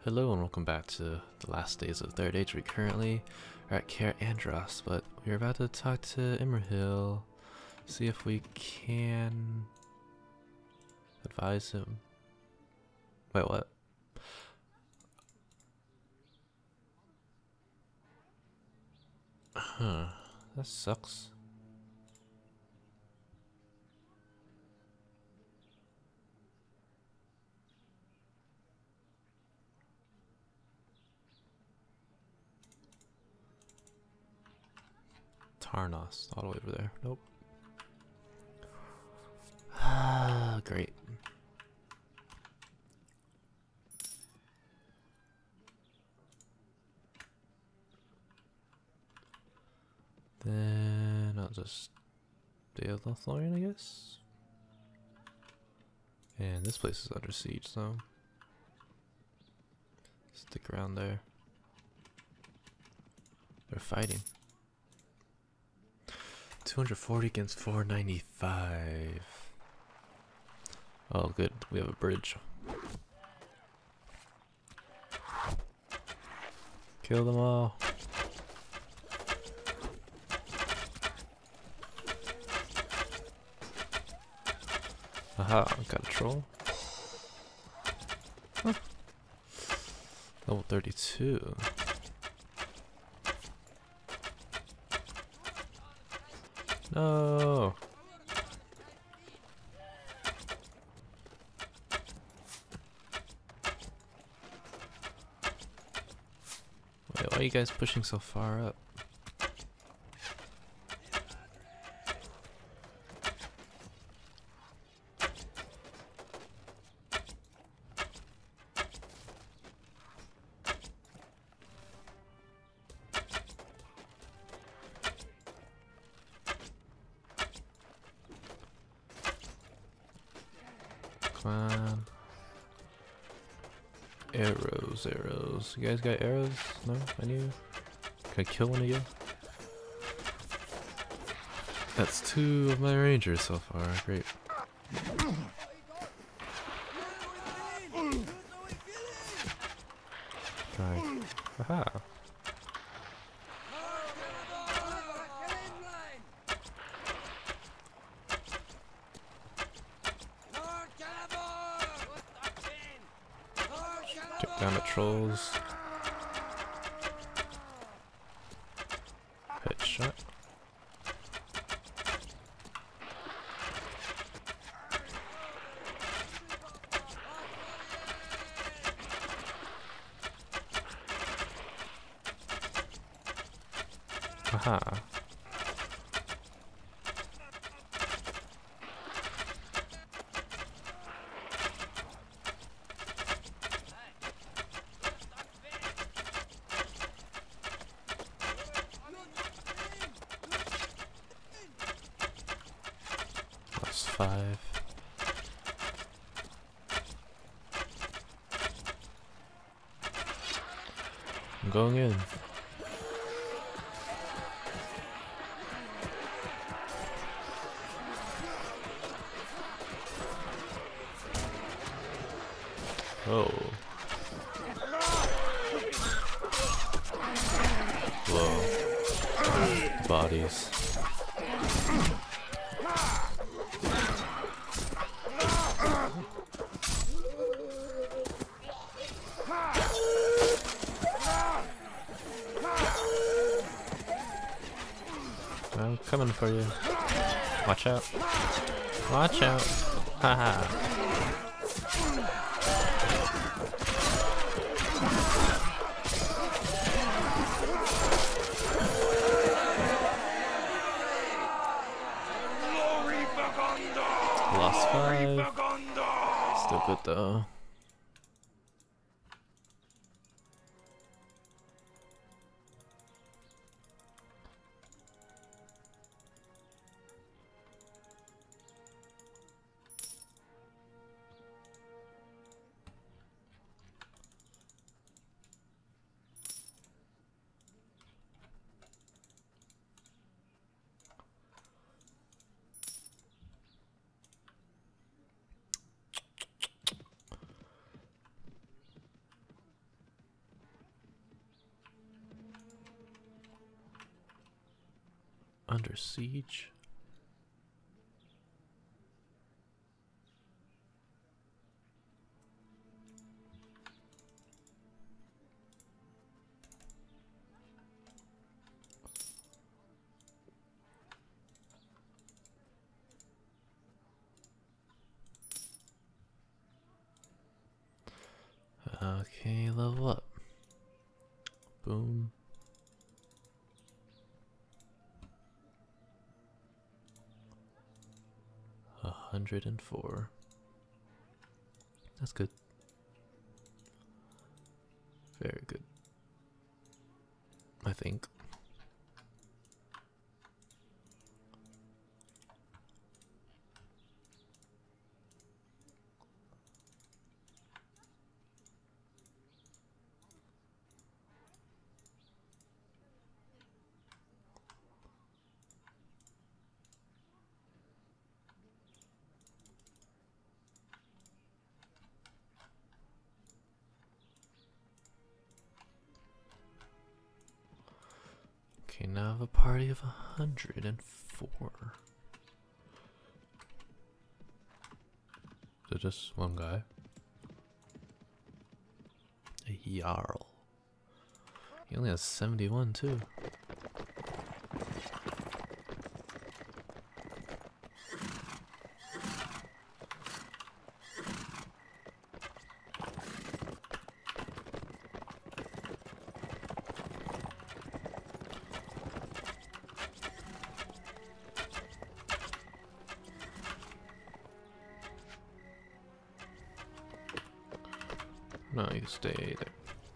Hello and welcome back to the last days of Third Age. We currently are at Caer Andros, but we're about to talk to Imrahil, see if we can advise him. Wait, what? Huh, that sucks. Tarnos, all the way over there. Nope. Ah, great. Then I'll just stay at Lothlórien, I guess. And this place is under siege, so stick around there. They're fighting. 240 against 495. Oh, good. We have a bridge. Kill them all. Aha, got a troll. Huh. Level 32. No. Wait, why are you guys pushing so far up? Come on. Arrows, arrows. You guys got arrows? No? Any? Can I kill one of you? That's 2 of my rangers so far. Great. Try. Aha. Took down the trolls. Headshot. Aha. That's 5. I'm going in. Oh. Whoa. Bodies. I'm coming for you. Watch out. Watch out. Haha. Lost 5. Still good though. under siege. Okay, level up. Boom. A 104. That's good. Very good. I think. Okay, now I have a party of 104. Is it just one guy? A Jarl. He only has 71 too. No, you stay there.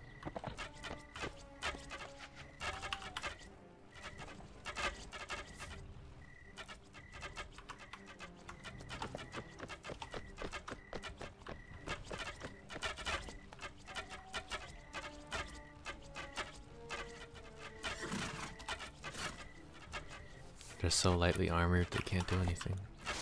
They're so lightly armored, they can't do anything.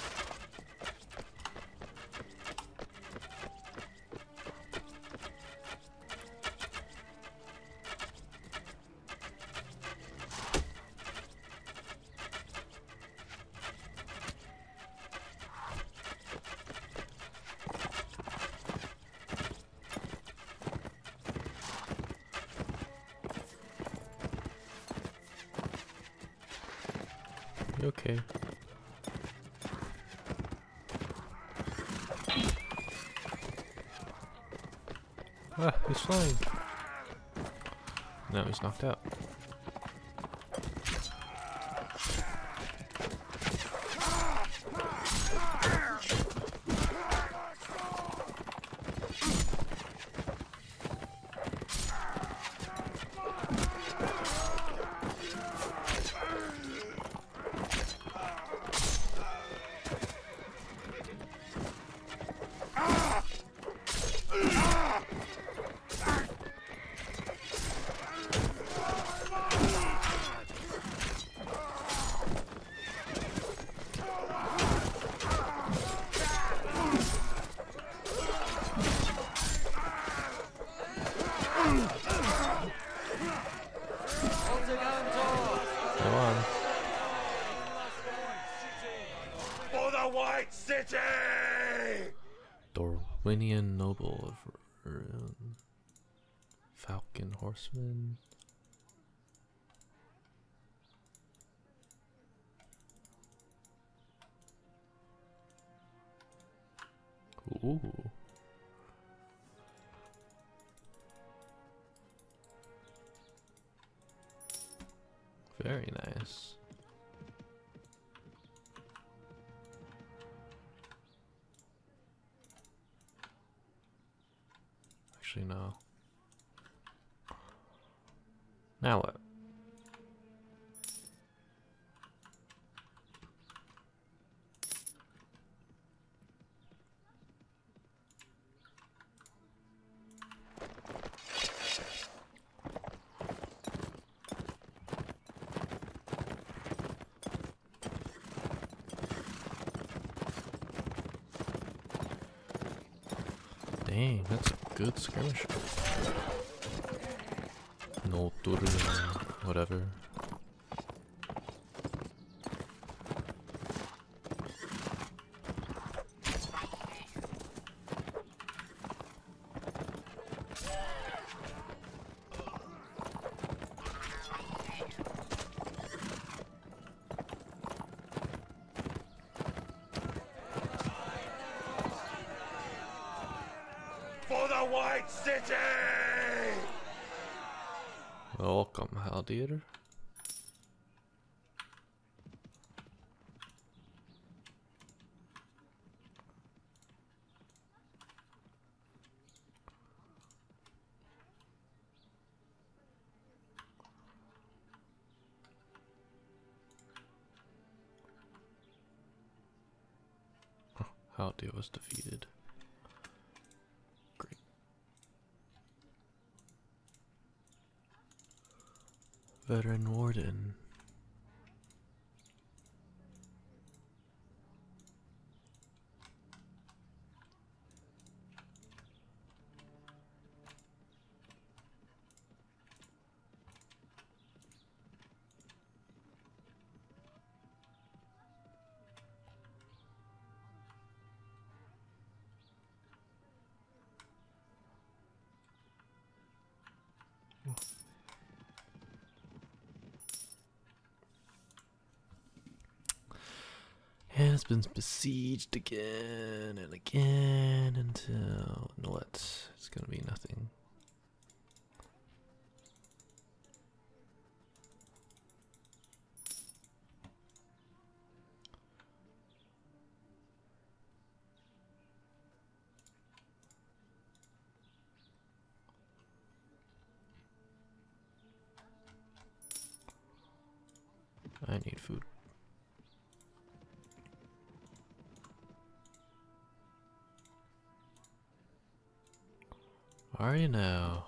You okay? Ah, he's flying. No, he's knocked out. Dorwinian noble of Falcon Horseman. Ooh. Very nice. Actually, no. Now what? Dang, that's a good skirmisher. No, whatever. White City! Welcome, Haldir. Haldir was defeated. Great. Veteran Warden. And it's been besieged again and again until what? It's gonna be nothing. I need food. Are you now?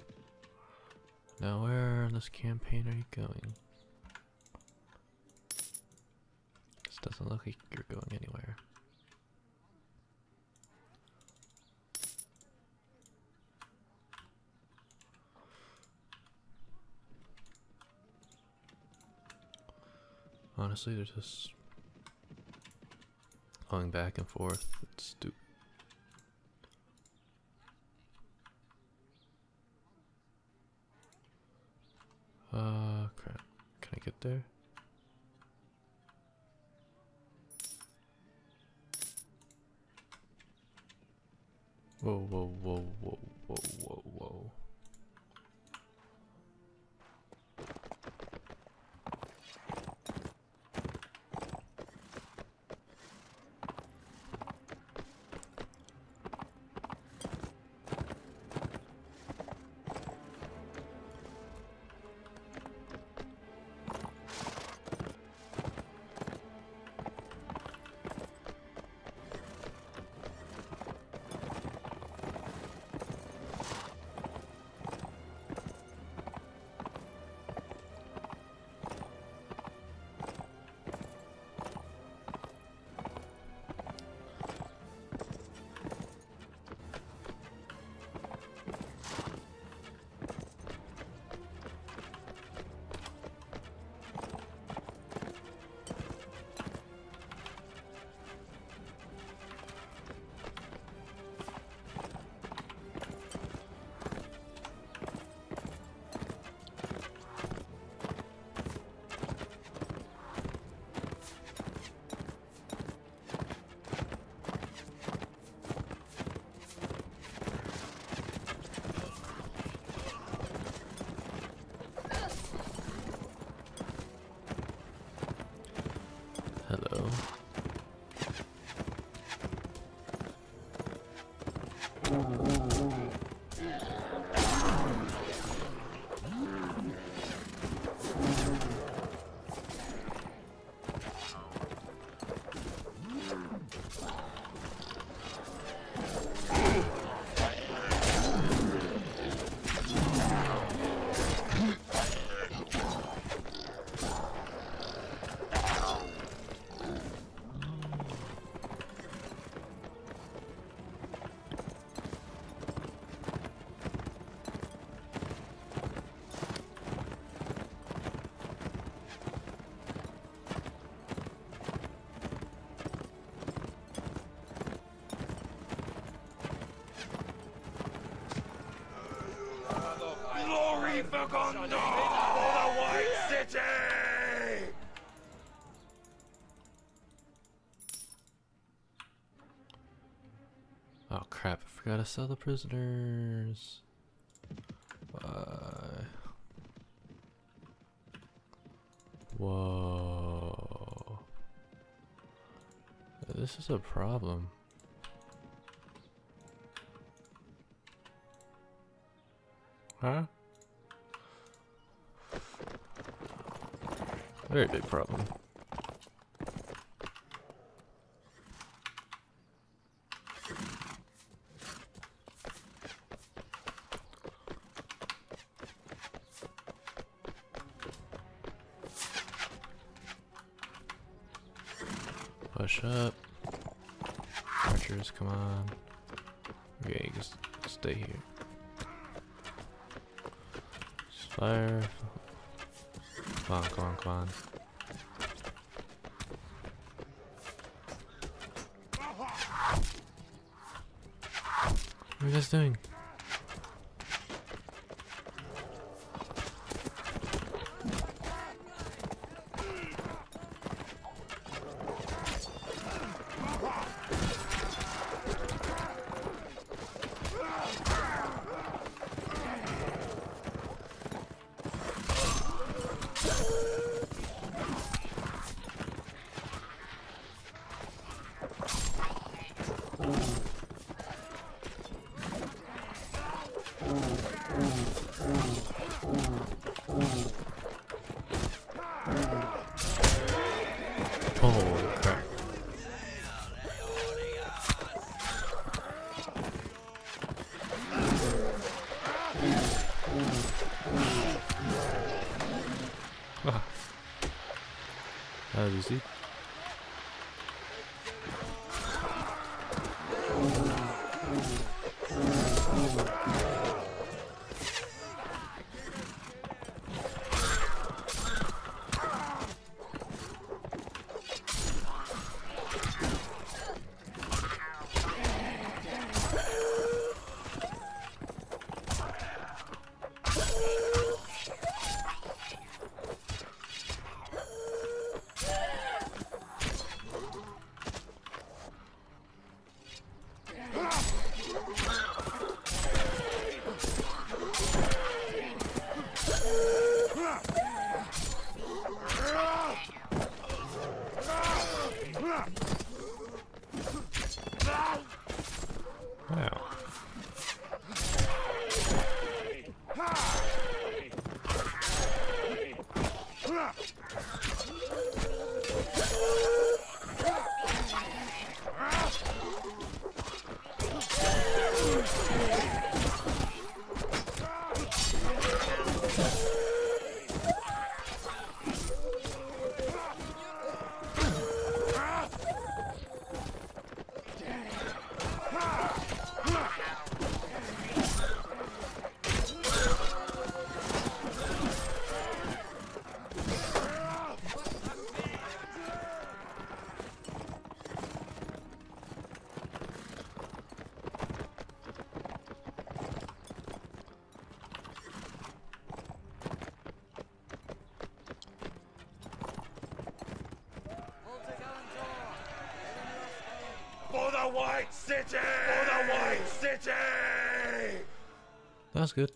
Now where in this campaign are you going? This doesn't look like you're going anywhere. Honestly, they're just going back and forth. It's stupid. Crap. Can I get there? Whoa, whoa, whoa, whoa, whoa, whoa, whoa. Hello. Glory for Gondor, the White City! Oh crap, I Forgot to sell the prisoners. Why? Whoa. This is a problem. Huh? Very big problem. Push up. Archers, come on. Okay, just stay here. Just fire. Come on, come on, come on. What are you guys doing? Holy crap. Ah. That was easy. Wow. For the White City! For the White City! That was good.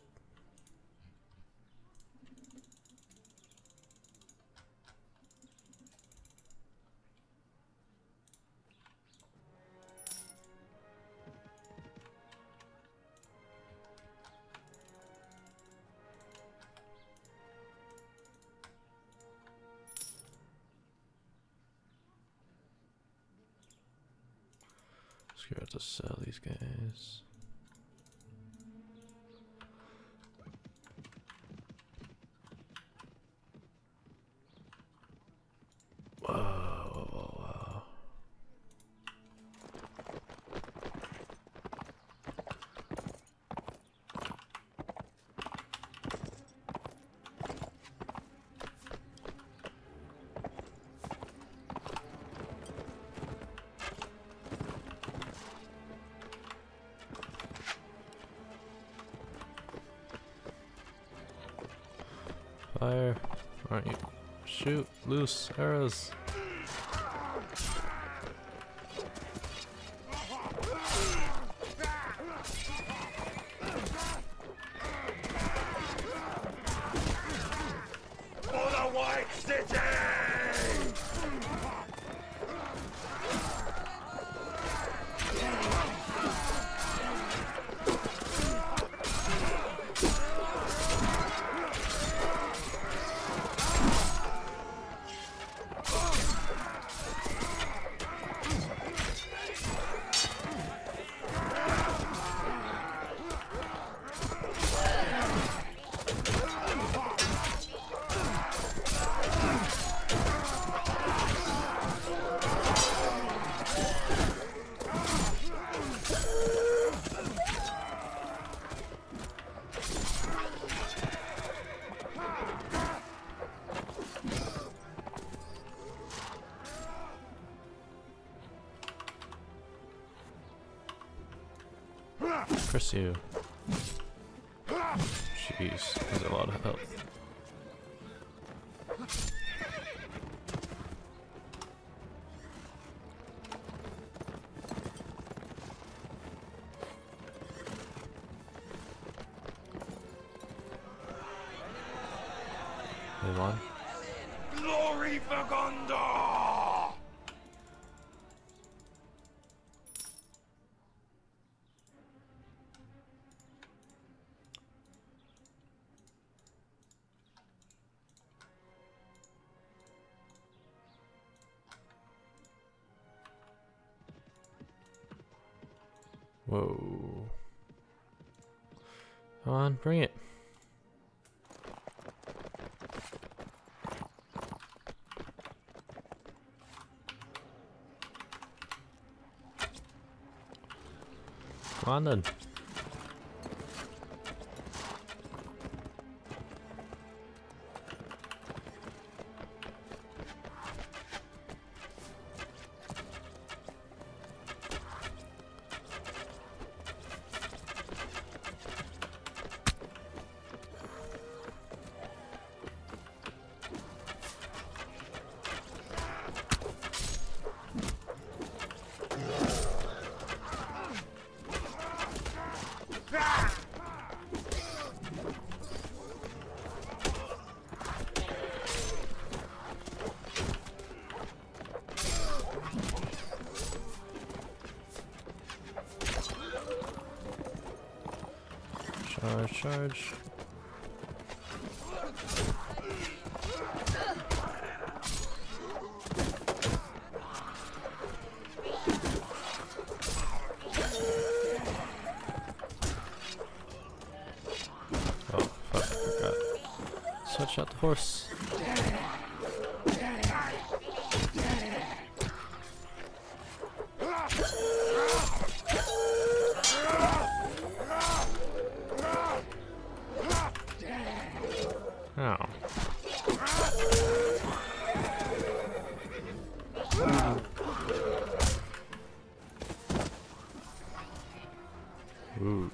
Just gonna have to sell these guys. Whoa, whoa, whoa, whoa. Fire, aren't you? Shoot, loose arrows. White City! Curse you. Jeez, there's a lot of health. Move on. Glory for Gondor! Whoa. Come on, bring it. Come on then. Charge, charge. Oh, fuck, I forgot. Switch out the horse. Oh. Ooh.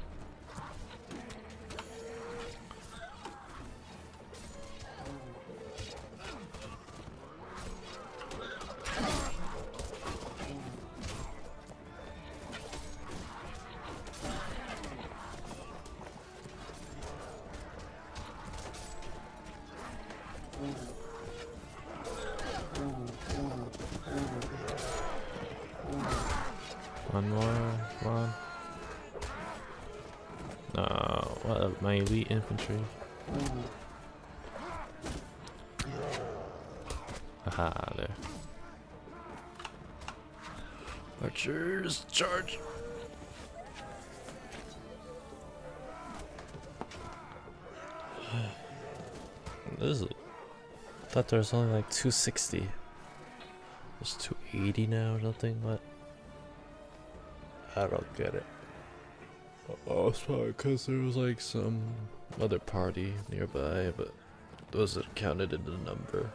One more, one. No, what my elite infantry. Aha, there. Archers, charge! This is, I thought there was only like 260. It's 280 now or something, what? I don't get it. Oh, it's probably because there was like some other party nearby, but it wasn't counted in the number.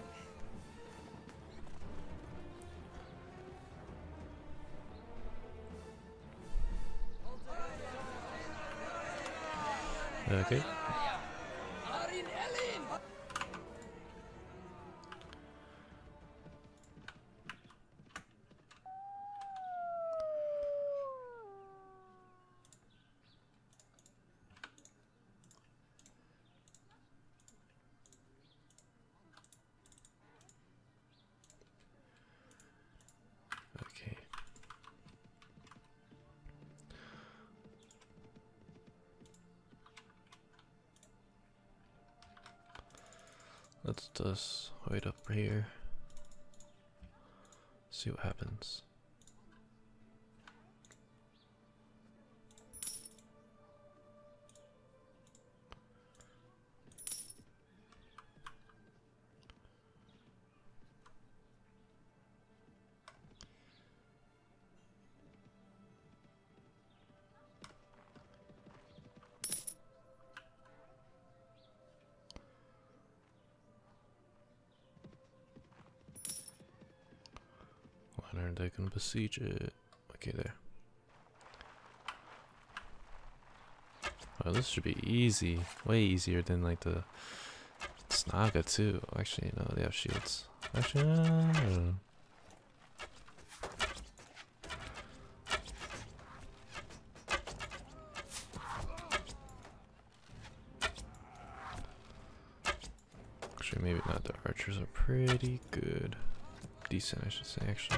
Okay. Let's just wait up here. See what happens. When are they gonna besiege it? Okay, there. Oh, this should be easy. Way easier than like the Snaga too. Actually, no, they have shields. Actually, I don't know. Actually, maybe not. The archers are pretty good. Decent, I should say, actually.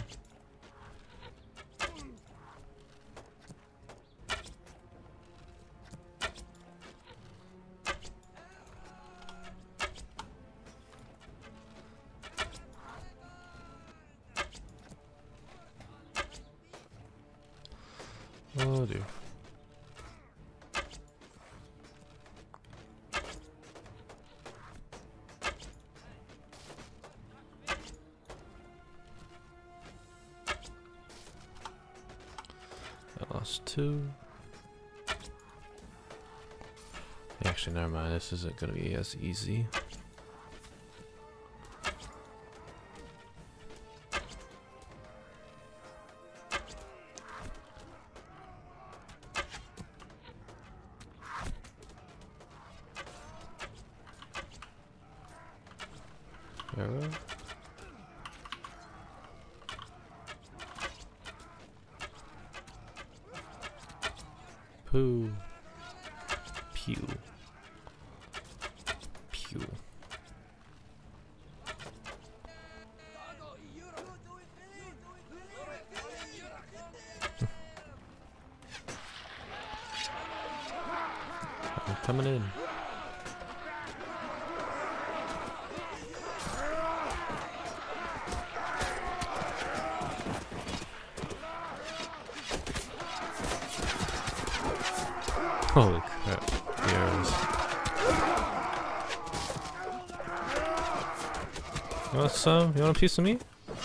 Oh dear. I lost 2. Actually, never mind. This isn't gonna be as easy. Arrow. Poo. Pew. Pew. I'm coming in. Holy crap, the arrows. You want some? You want a piece of me?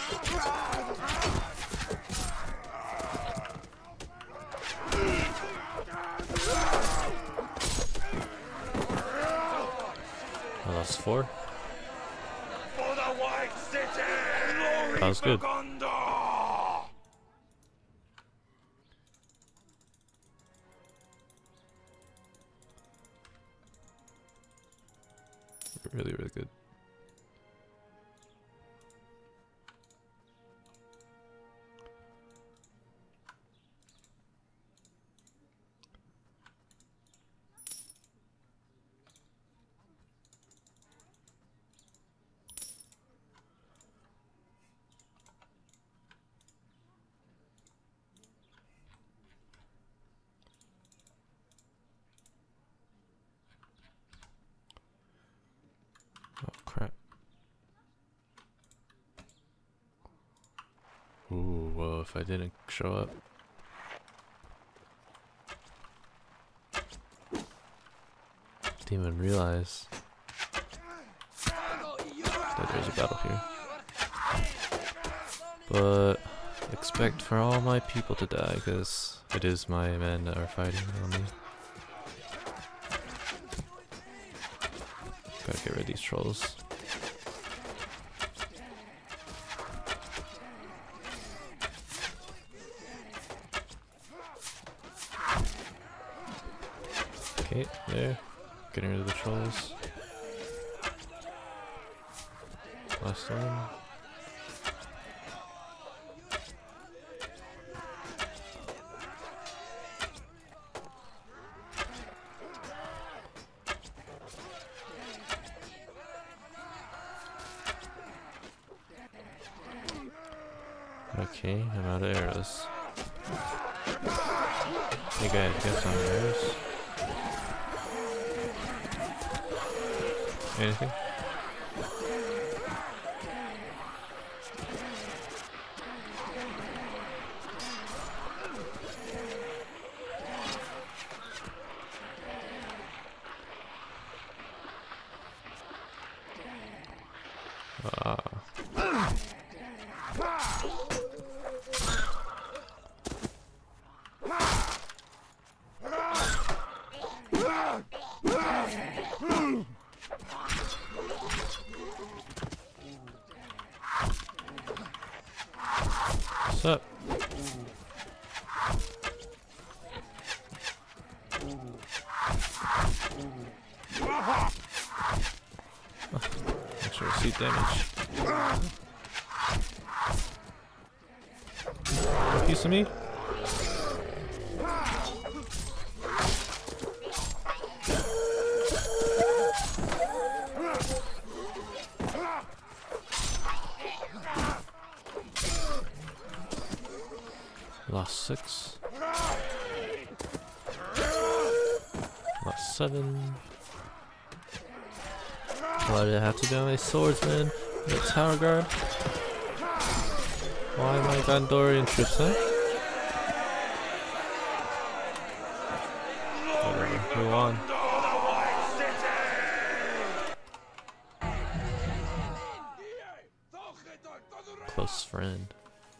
I lost 4. For the White City! Glory That was good. for Gondor! Really, really good. Oh crap. Ooh, well, if I didn't show up. Didn't even realize that there's a battle here. But expect for all my people to die, because it is my men that are fighting on me. Gotta get rid of these trolls. Okay, there. Getting rid of the trolls. Last one. Okay, I'm out of arrows. Hey guys, get some arrows. Anything? What's up? Extra receipt damage. Piece of me? Lost 6. Lost 7. Why did I have to be on a swordsman and a tower guard? Why am I Gondorian troops, huh? Whatever, who won? Close friend.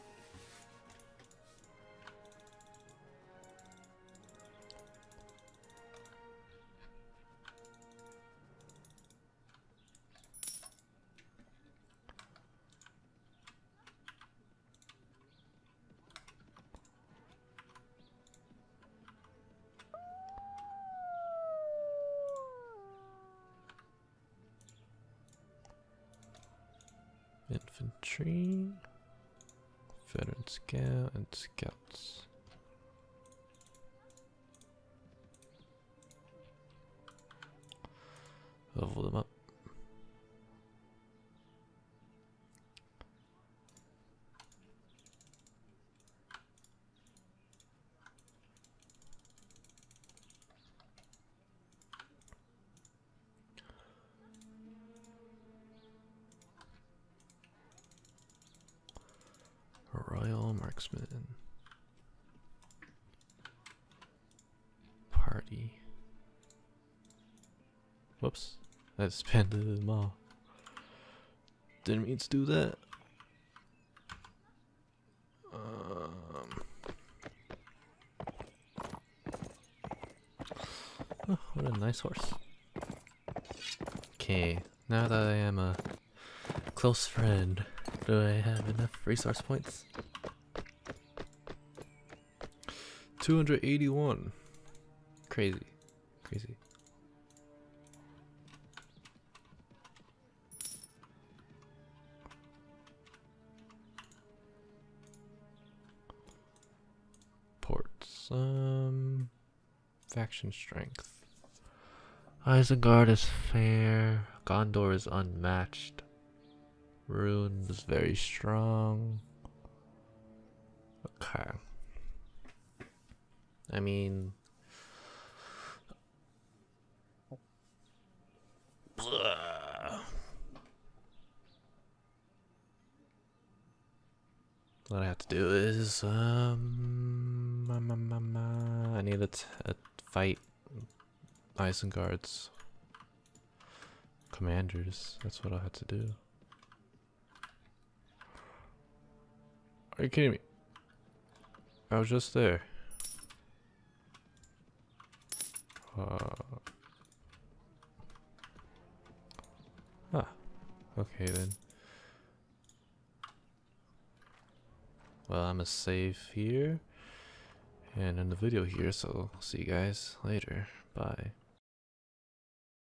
Infantry, veteran scout, and scouts. Level them up. Royal Marksman. Party. Whoops. I expanded them all. Didn't mean to do that. Oh, what a nice horse. Okay, now that I am a close friend, do I have enough resource points? 281. Crazy. Crazy. Ports. Faction strength. Isengard is fair. Gondor is unmatched. Rune is very strong. Okay. I mean, what I have to do is I need to fight Isengard's commanders. That's what I have to do. Are you kidding me? I was just there. Okay then. Well, I'm gonna save here and end the video here, so I'll see you guys later. Bye.